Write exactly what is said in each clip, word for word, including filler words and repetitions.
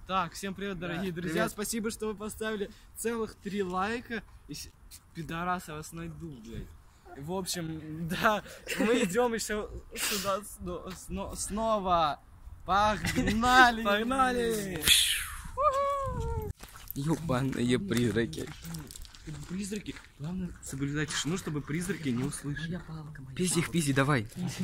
Так, всем привет, дорогие да, друзья. Привет. Спасибо, что вы поставили целых три лайка. И пидорасы вас найду, блядь. В общем, да, мы идем еще сюда сно снова. Погнали! Погнали! Ёбаные призраки. Призраки. Главное соблюдать тишину, чтобы призраки не услышали. Пизди их, пизди, давай.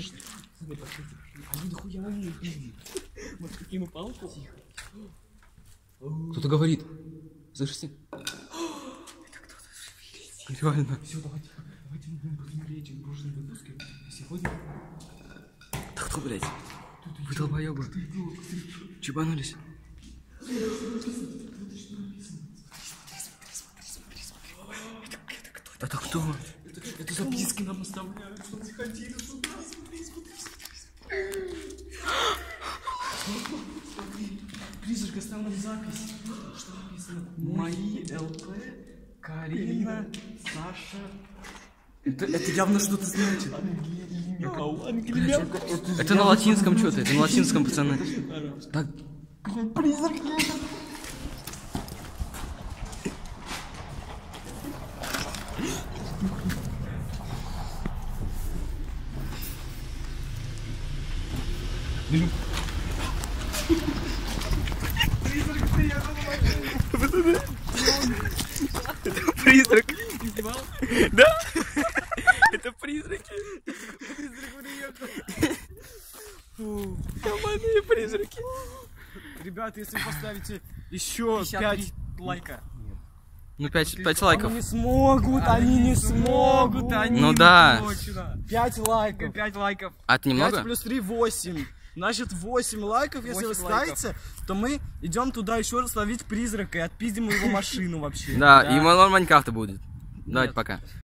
Они нихуя не пизди. Может, каким палку? Кто-то говорит. Слышите? Это кто-то. Реально. Все, давайте, давайте мы будем посмотреть в прошлом выпуске. Сегодня. Да кто, блядь? Вы долбоёбы. Чебанулись. Это кто? Это, это записки нам оставляют, что мы ходили сюда. Смотри, смотри, смотри. Смотри. Призрак оставил нам запись. Что написано? Мои ЛП, Карина, Саша. Это, это явно что-то значит. Ангелина. Это на латинском что-то, это на латинском, пацаны. Так. Призрак едет. Призрак приехал на машине. Это призрак. Ты снимал? Да? Это призраки. Призрак приехал. Фу. Ёбаные призраки. Ребята, если вы поставите еще пять лайка. Ну пять, пять лайков. Они не смогут, они не смогут, они ну да. пять лайков. пять лайков. А это немного? пять плюс три, восемь. Значит, восемь лайков, если вы ставите, то мы идем туда еще раз ловить призрака и отпиздим его машину вообще. Да, и Майнкрафта будет. Давайте пока.